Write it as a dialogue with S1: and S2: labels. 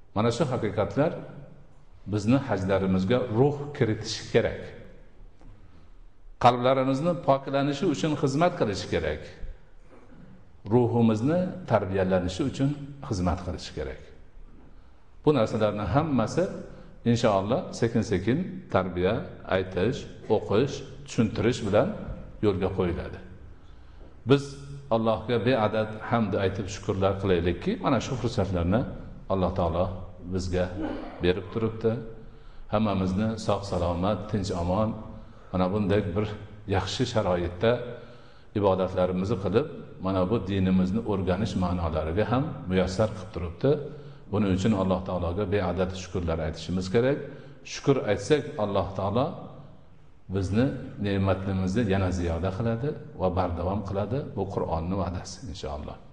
S1: Mana shu haqiqatlar bizni hajlarimizga ruh kiritishi kerak. Qalblarimizni poklanishi uchun xizmat qilishi kerak. Ruhimizni tarbiyalanishi uchun xizmat qilishi kerak. Bu narsalarning hammasi inshaalloh sekin-sekin tarbiya, aytish, o'qish, tushuntirish bilan yo'lga qo'yiladi. Biz Allohga beadad hamd aytib shukrlar qilaylikki, mana shu fursatlarni Alloh taolo bizga berib turibdi. Hammamizni sog' salomat, tinch omon, mana bunday bir yaxshi sharoitda ibodatlarimizni qilib, mana bu dinimizni o'rganish ma'nolariga ham muyassar qilib turibdi. Buning uchun Alloh taologa beadad shukrlar aytishimiz kerak. Shukr aytsak, Alloh taolo bizni ne'matlarimizni yana ziyoda qiladi va bardavom qiladi. Bu Qur'onning va'dasi inshaalloh.